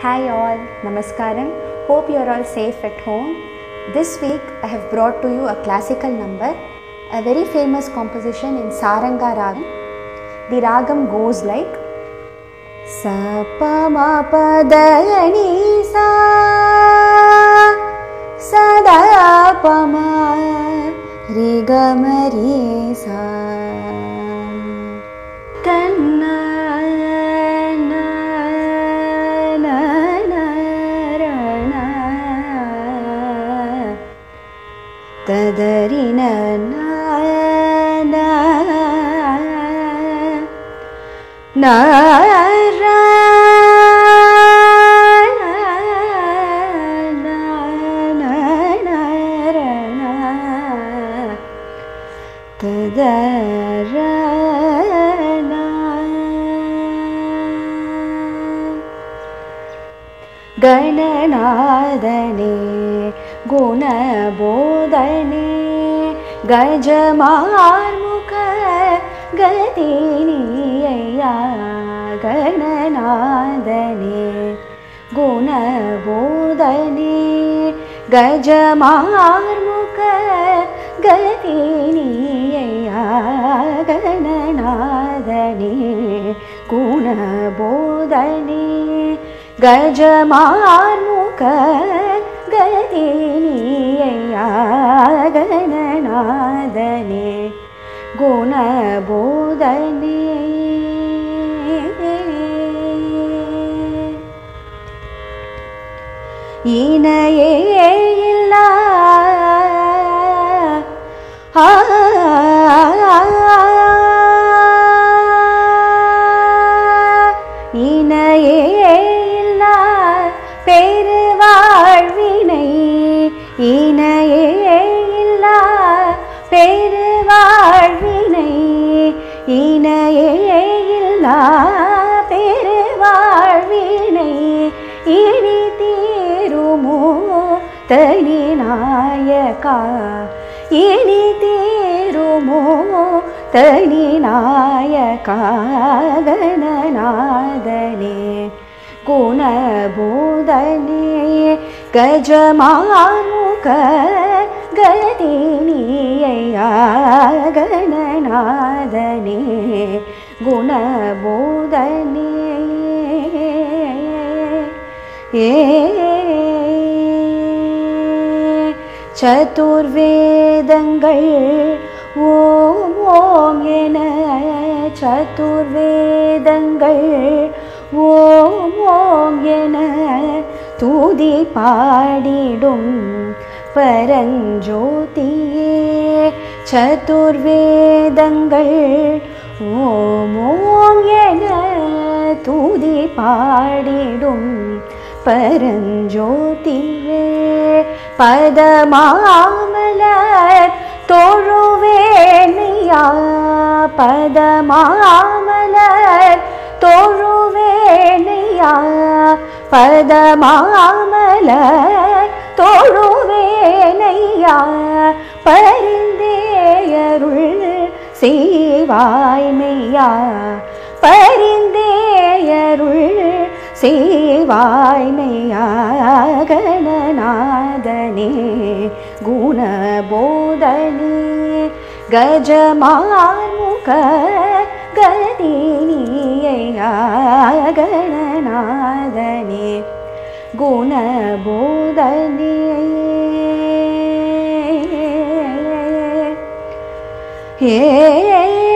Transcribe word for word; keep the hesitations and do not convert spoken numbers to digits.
Hi all, Namaskaram. Hope you are all safe at home. This week I have brought to you a classical number, a very famous composition in Saranga Ragam. The Ragam goes like Sa pa ma pa da ni sa sa da pa ma re ga ma re sa tanna Tadarina na na na ra na na na ra na tadara na Gananadane गुणबोधने गजमार्मुख गतिनियया गणनादने गुणबोधने गजमार्मुख गतिनियया गणनादने गुणबोधने गजमार्मुख गतिनियया गणनादने गुणबोधने इनये इल्ल आ इनये इल्ल पेरुवाழ்வினை இணையே இல்லா பெருவாழ்வினை இணையே இல்லா பெருவாழ்வினை இனி தீருமோ தனி நாயகா இனி தீருமோ தனி நாயகா கணநாதனே गुणबोधने गजमार्मुख गतिनियया गणनादने गुणबोधने चतुर्वेदங்கள் ஓம் ஓம் என சதுர்வேதங்கள் ஓம் ஓம் என தூதி பாடிடும் பரஞ்சோதியே சதுர்வேதங்கள் ஓம் ஓம் என தூதி பாடிடும் பரஞ்சோதியே பதமாமலர் தொழுவேனையா பதமாமலர் தொழுவேனையா பதமாமலர் தொழுவேனையா பரிந்தேயருள் செய்வாய்மையா பரிந்தேயருள் செய்வாய்மையா கணநாதனே குணபோதனே கஜமார்முக गतिनियया गणनादने गुणबोधने हे